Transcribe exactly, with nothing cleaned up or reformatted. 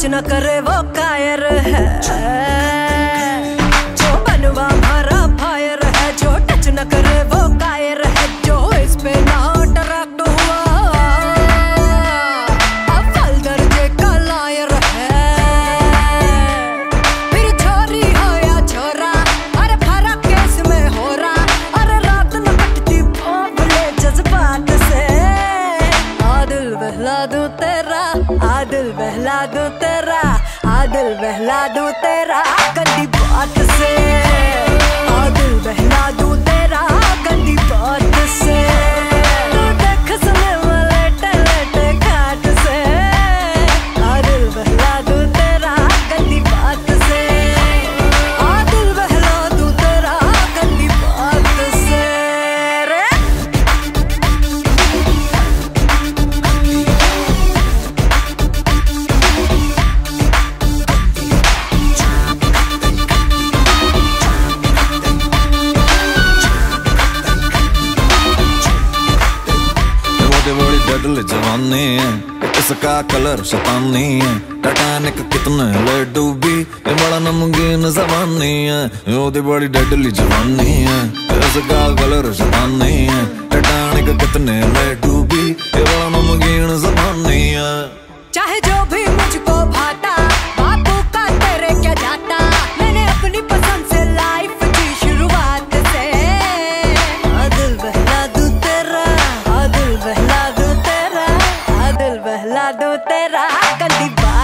Touch न करे वो कायर है, जो बनवा भरा फायर है। जो टच न करे वो कायर है, जो इस पे ना अट्रैक्ट हुआ अव्वल दर्जे का लायर है। फिर छोरी हो या छोरा, अरे फर्क केस में हो रहा। अरे रात न कटती भोंपले जज्बात से। आदिल बहला दूं तेरा, आदिल बहला दूं तेरा, आदिल बहला दूं तेरा गंदी बात से। आदिल बहला दूं तेरा गंदी बात से। तू देख सुने वाले टलेटे घाट से। आदिल बहला दूं तेरा गंदी बात से। आदिल बहला दूं तेरा गंदी बात से रे। बड़ी डेडली जवानी है, इसका कलर शैतानी है। टाइटैनिक कितने ले डूबी, ये बड़ा नमकीन जवानी है। ओदी बड़ी डेडली जवानी है, इसका कलर शैतानी है। टाइटैनिक कितने ले डूबी, ये बड़ा नमकीन जवानी है। चाहे जो भी मुझको भाता, बापू का तेरे क्या जाता। मैंने अपनी पसंद से लाइफ की शुरुआत से। आदिल बहला दूं तेरा, आदिल बहला दूं तेरा, आदिल बहला दूं तेरा गंदी बात